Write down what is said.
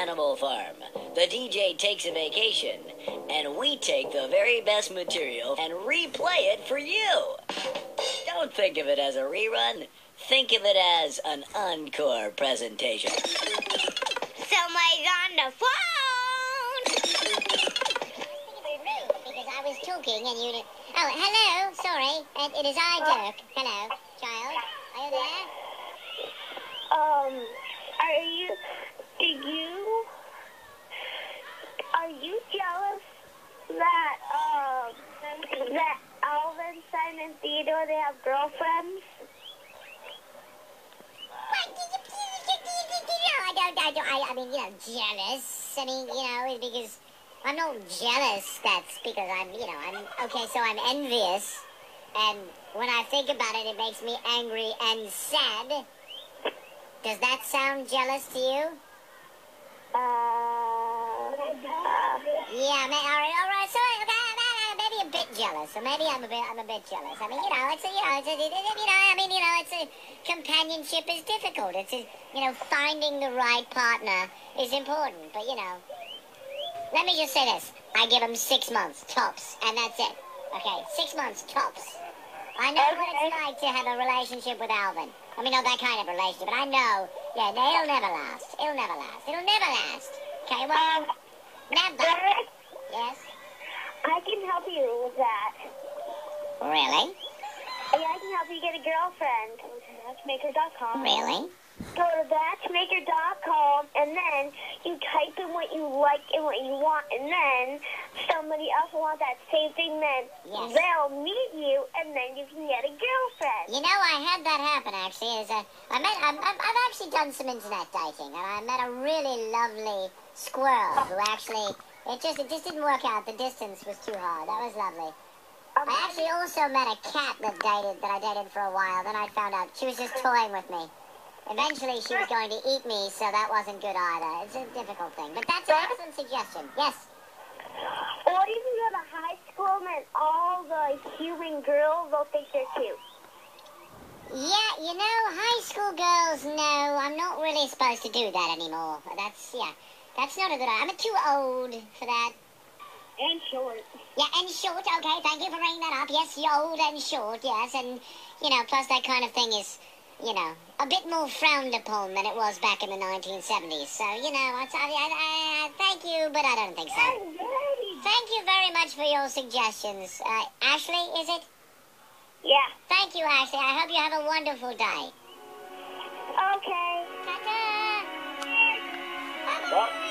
Animal Farm. The DJ takes a vacation, and we take the very best material and replay it for you. Don't think of it as a rerun. Think of it as an encore presentation. Someone's on the phone! Because I was talking and you... Oh, hello. Sorry. It is I, Dirk. Hello, child. Are you there? Are you jealous that Alvin, Simon, and Theodore, they have girlfriends? I mean, jealous. I mean, because I'm not jealous. That's because I'm okay, so I'm envious. And when I think about it, it makes me angry and sad. Does that sound jealous to you? Yeah, all right. So maybe a bit jealous. So maybe I'm a bit jealous. I mean, companionship is difficult. Finding the right partner is important. But let me just say this: I give him 6 months tops, and that's it. Okay, 6 months tops. I know what it's like to have a relationship with Alvin. I mean, not that kind of relationship, but I know. Yeah, it'll never last. It'll never last. Okay, well, never. Yes? I can help you with that. Really? Yeah, I can help you get a girlfriend. Go to matchmaker.com. Really? Go to matchmaker.com, and then you type in what you like and what you want, and then somebody else will want that same thing, then they'll meet you, and then you can get a girlfriend. I had that happen, actually. I've actually done some internet dating, and I met a really lovely squirrel who actually, it just didn't work out. The distance was too hard. That was lovely. I actually also met a cat that I dated for a while. Then I found out she was just toying with me. Eventually, she was going to eat me, so that wasn't good either. It's a difficult thing. But that's an excellent suggestion. Yes? Or you can go to high school, and then all the human girls will think they're cute. Yeah, high school girls, no, I'm not really supposed to do that anymore. That's not a good idea. I'm too old for that. And short. Yeah, and short, okay, thank you for bringing that up. Yes, you're old and short, yes, and, plus that kind of thing is, a bit more frowned upon than it was back in the 1970s. So, thank you, but I don't think so. Thank you very much for your suggestions. Ashley, is it? Yeah. Thank you, Ashley. I hope you have a wonderful day. Okay. Ta-ta! Bye-bye.